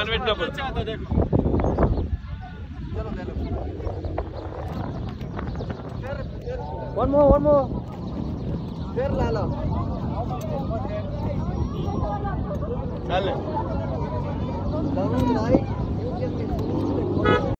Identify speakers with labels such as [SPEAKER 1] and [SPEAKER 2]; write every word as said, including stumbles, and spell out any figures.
[SPEAKER 1] Nonveg ना बोल।
[SPEAKER 2] One more one more फिर ला लो
[SPEAKER 1] चल